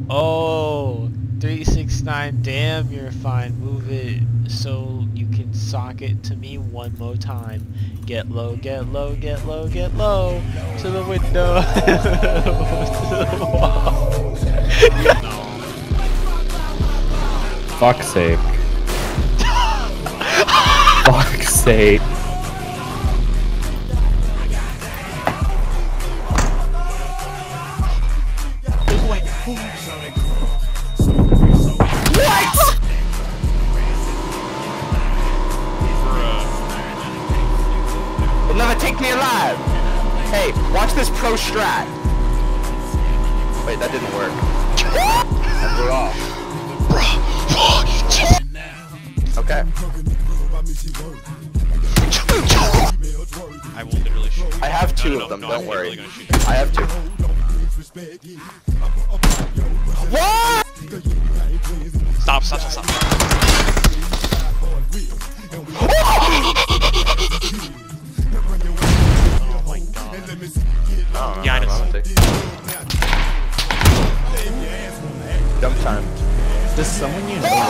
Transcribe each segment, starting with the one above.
Oh, 369. Damn, you're fine. Move it so you can sock it to me one more time. Get low, get low, get low, get low. To the window. To the wall. Fuck's sake. Fuck's sake. It'll never take me alive! Hey, watch this pro strat! Wait, that didn't work. And we're off. Okay. I will literally shoot. I have two of them, don't worry. I have two. What?! Stop. Oh my god. Yeah, I know. Dump time. Does someone you know Oh!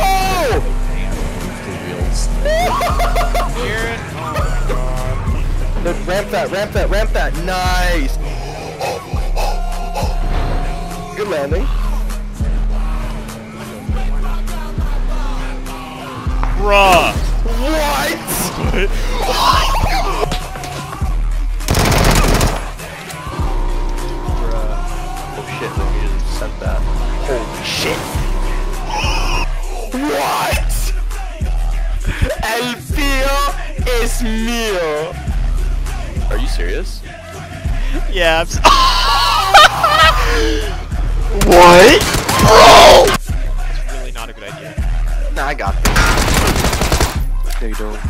Jared, oh my god. Ramp that. Nice! Good landing. Bruh! What? Oh shit, let me just set that. Holy shit! What? El Pio es mío! Are you serious? Yeah, I'm What? Bro! That's really not a good idea. Nah, I got this. No, you don't.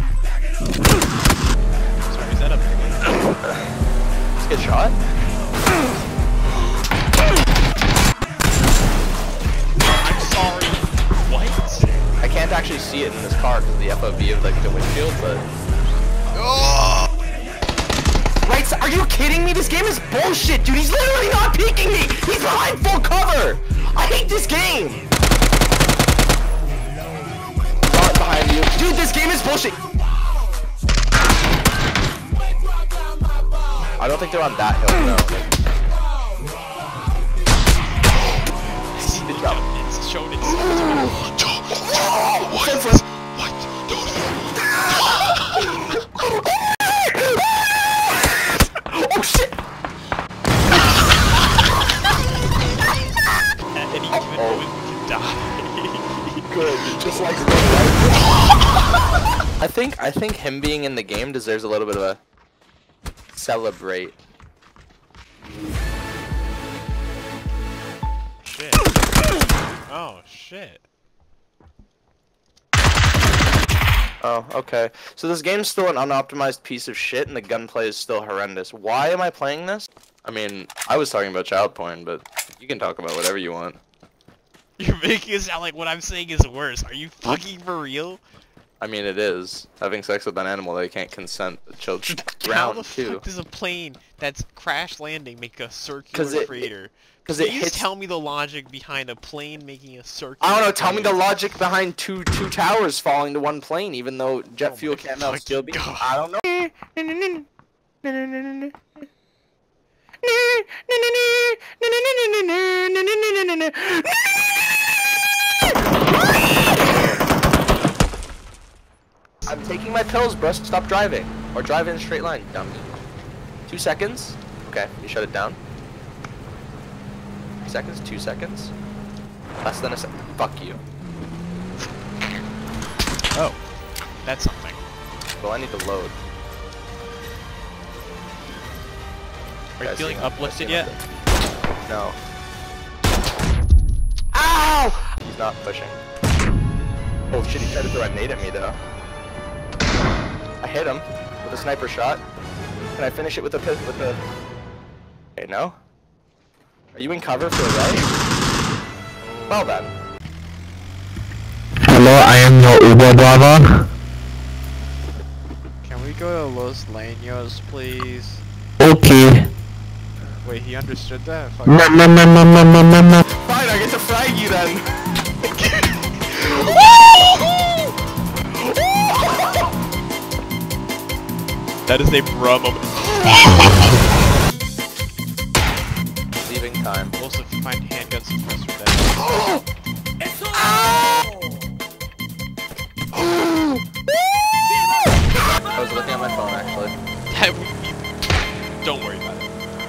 Sorry, is that a big one? Let's get shot. I'm sorry. What? I can't actually see it in this car because of the FOV of like the windshield, but. Right? Are you kidding me? This game is bullshit, dude. He's literally not peeking me. He's behind full cover. I hate this game. Not behind you, dude. This game is bullshit. I don't think they're on that hill, no. Good job. It's shown it's Oh shit! At any given moment we can die. Good, just like I think him being in the game deserves a little bit of a celebrate. Shit. Oh shit. Oh, okay. So this game's still an unoptimized piece of shit and the gunplay is still horrendous. Why am I playing this? I mean, I was talking about child porn, but you can talk about whatever you want. You're making it sound like what I'm saying is worse. Are you fucking for real? I mean, it is. Having sex with an animal that can't consent. Children. How the Round two. fuck does a plane that's crash landing make a circular crater? Because it Can you hits. tell me the logic behind a plane making a circular I don't know. Tell me the crater? logic behind two towers falling to one plane, even though jet Oh fuel my can't melt steel beams. God. I don't know. I'm taking my pills, bro. Stop driving. Or drive in a straight line, dummy. 2 seconds. Okay, you shut it down. 2 seconds, 2 seconds. Less than a second. Fuck you. Oh, that's something. Well, I need to load. Are you Guys, feeling see- uplifted see yet? nothing. No. Ow! He's not pushing. Oh shit, he tried to throw a nade at me though. I hit him with a sniper shot. Can I finish it with a Okay, no? Are you in cover for a right? Well then. Hello, I am your Uber driver. Can we go to Los Leños, please? Okay. Wait, he understood that? Fuck. No. Fine, I guess frag you then. That is a bro moment. Leaving time. Also, if you find handgun suppressor, that I was looking at my phone actually. don't worry about it.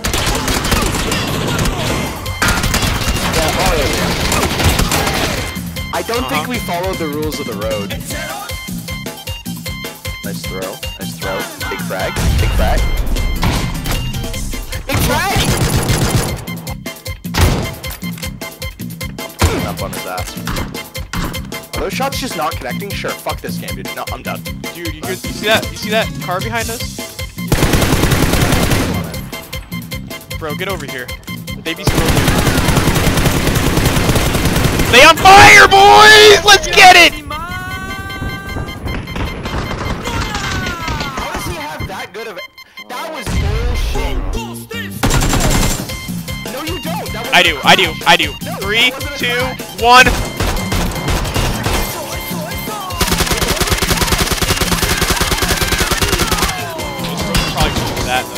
I don't think we followed the rules of the road. Nice throw. Nice throw. Big frag. Big frag. Big frag! Putting up on his ass. Are those shots just not connecting? Sure, fuck this game, dude. No, I'm done. Dude, you see that? You see that car behind us? Bro, get over here. They be smoking. They on fire, boys! Let's get it! How does he have that good of it? That was bullshit. No, you don't. That was I do. No, 3, that wasn't a 2, try. 1. Probably do that though.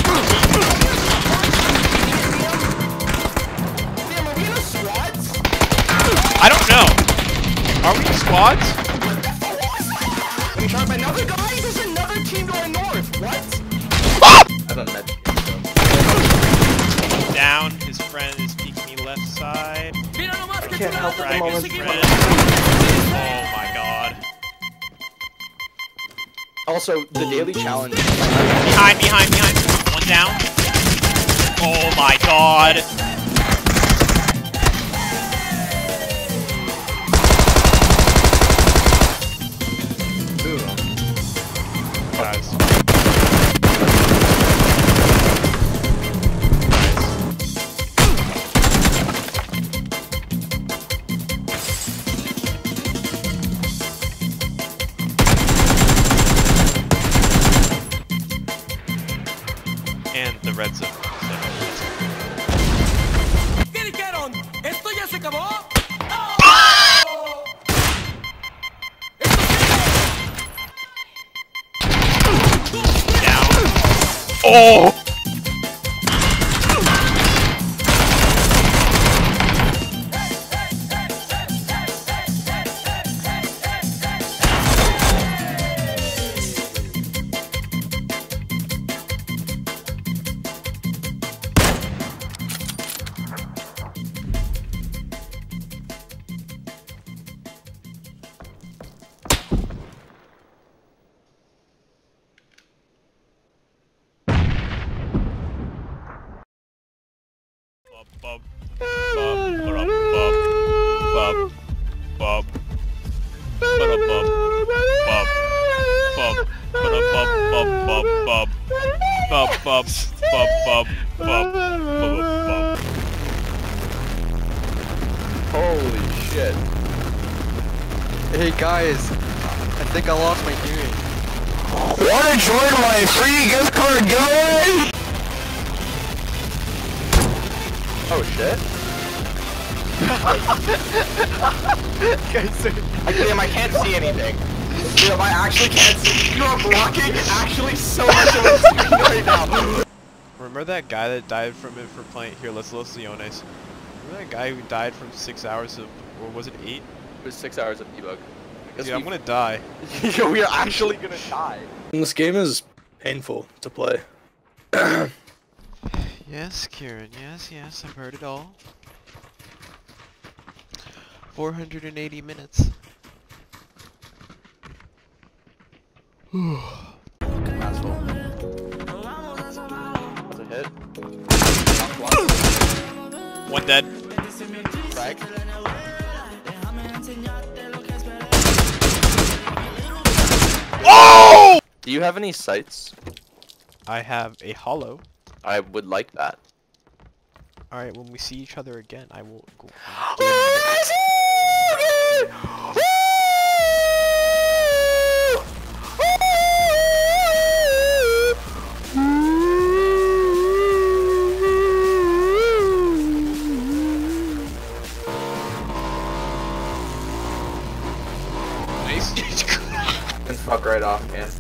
Damn, are we in a squad? I don't know. Are we in squads? I'm shot by another guy? There's another team going north. What? I haven't met Down. His friend is peeking me left side. I can't help at the Frag moment. his friend. Oh my god. Also, the daily challenge. Behind. One down. Oh my god. Guys. And the red zone. ¿Qué dijeron? ¿Esto ya se acabó? Down. Oh! Bub, Holy shit. Hey guys, I think I lost my hearing. Wanna join my free gift card giveaway? Oh shit. Damn, I can't see anything. Damn, I actually can't see. You are blocking actually so much of the screen right now. Remember that guy that died from it for playing? Here, let's Leones. Remember that guy who died from 6 hours of, or was it 8? It was 6 hours of pbug. Dude, I'm gonna die. Yo, we are actually gonna die. This game is painful to play. Yes, Kieran, yes, I've heard it all. 480 minutes. Asshole. That's a hit. One dead. Frag. Oh! Do you have any sights? I have a hollow. I would like that. Alright, when we see each other again, I will go. right off, man.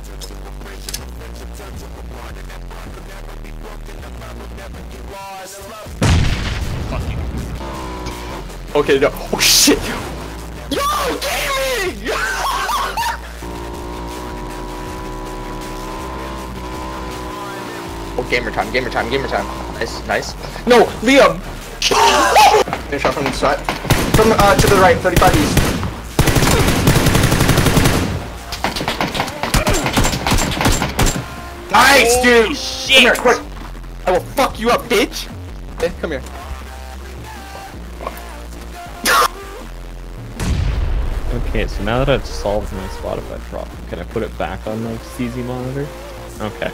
Fuck you. Okay, no. Oh shit! Yo, gaming! Oh, gamer time, gamer time, gamer time. Nice, nice. No, Liam! Finish off from the side. From to the right, 35 east. Nice, Holy dude! shit! Come here, quick! I will fuck you up, bitch! Okay, come here. Okay, so now that I've solved my Spotify problem, can I put it back on the CZ monitor? Okay.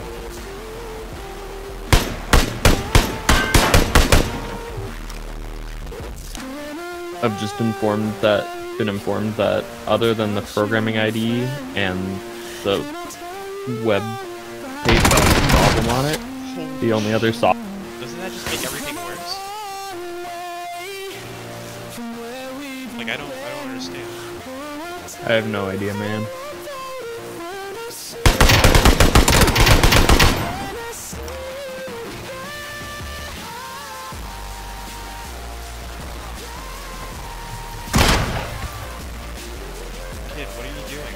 I've just been informed that other than the programming ID and the web page with the problem on it, the only other software. Doesn't that just make everything worse? Like I don't understand. I have no idea, man. Kid, what are you doing?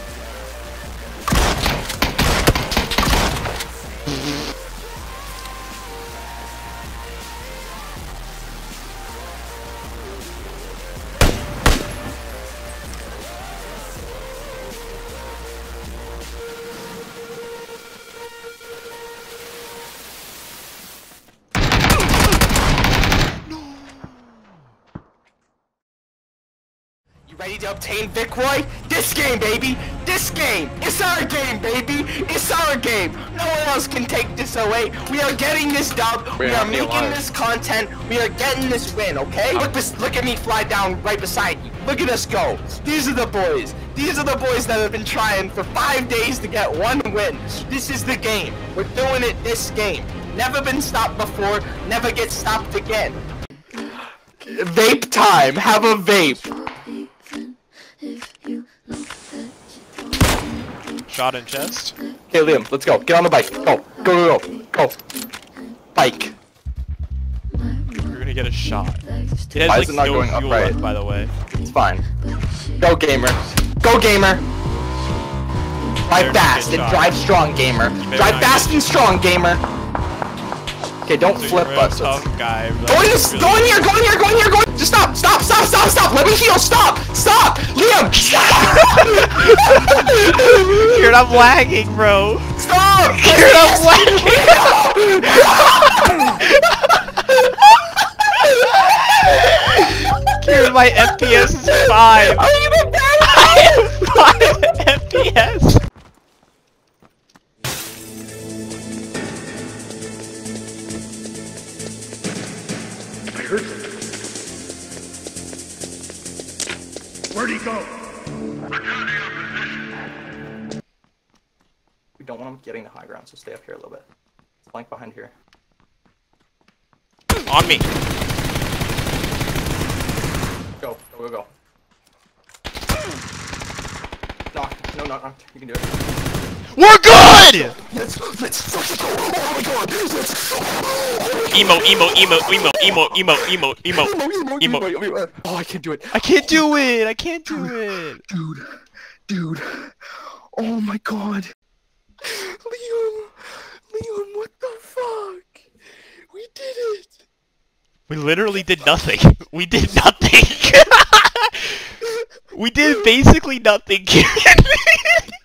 You ready to obtain Vicroy? This game, baby! This game! It's our game, baby! It's our game! No one else can take this away! We are getting this dub! We are making this content! We are getting this win, okay? Look at me fly down right beside you. Look at us go! These are the boys! These are the boys that have been trying for 5 days to get one win! This is the game! We're doing it this game! Never been stopped before, never get stopped again! Vape time! Have a vape! Shot in chest. Okay, Liam, let's go. Get on the bike. Go. Go, go, go. Go. Bike. You're gonna get a shot. It has Why like is it not no going fuel upright? left, by the way. It's fine. Go, gamer. Go, gamer. Drive fast and drive strong, gamer. Drive fast and strong, gamer. Okay, don't So flip you're a us. tough guy. Go in this, go in here, go in here, go in here, go in. Just stop, stop, stop, stop, stop. Let me heal. Stop, stop. Liam, stop. Dude, I'm lagging, bro. Stop. Dude, I'm lagging. Dude, my FPS is 5. Are you the bad? I have 5 FPS. Where'd he go? We don't want him getting the high ground, so stay up here a little bit. Flank behind here. On me. Go, go, go, go. Knock, no, knock, knock. You can do it. We're good! Let's fucking go! Oh my god! Let's go! Emo, emo, emo, emo, emo, emo, emo, emo, emo. Oh, I can't do it. I can't do it! I can't do it! Dude. Oh my god. Liam, what the fuck? We did it! We literally did nothing. We did nothing. We did basically nothing.